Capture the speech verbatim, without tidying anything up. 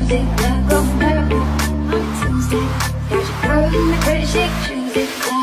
music, love go purple on a Tuesday. Got your girl in the pretty shake, choose it.